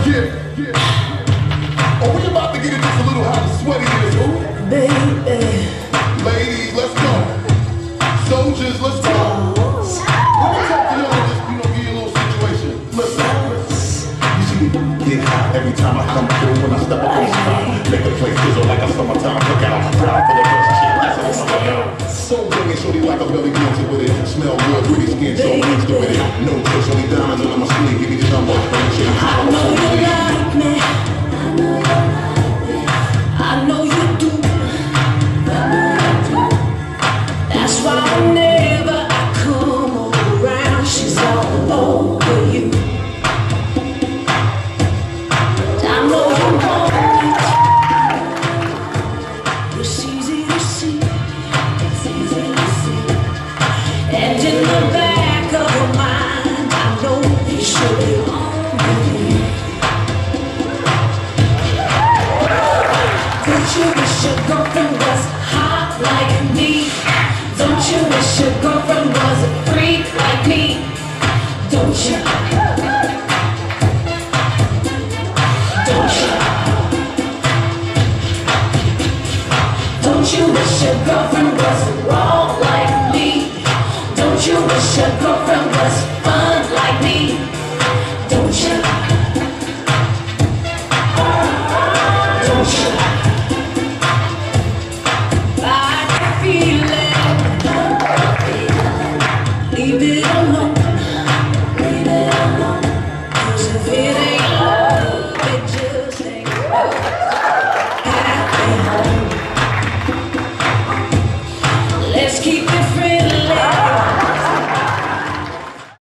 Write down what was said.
Yeah. Oh, we about to get it just a little hot and sweaty in this room. Baby. Ladies, let's go. Soldiers, let's go. Let me talk to y'all and just, give you a little situation. Listen. You see me get hot every time I come through when I step up on the spot. Make the place sizzle like a summertime cookout. Proud for the first chick, that's all I'm about. So bringing shorty like a belly dancer with it. Smell good, pretty skin, so gangster with it. No tricks, only diamonds on my sleeve. Give me the number. I know you like me. I know you do. That's why whenever I come around, she's all over you. I know you want it. It's easy to see. It's easy to see. And in the back of her mind, I know you should be home with you. Don't you wish your girlfriend was hot like me? Don't you wish your girlfriend was a freak like me? Don't you? Don't you? Don't you wish your girlfriend